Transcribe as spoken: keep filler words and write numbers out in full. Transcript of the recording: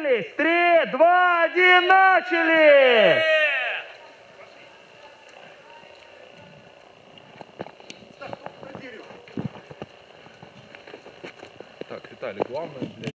Договорились? Три, два, один, начали! Так, Виталий, главное, блядь.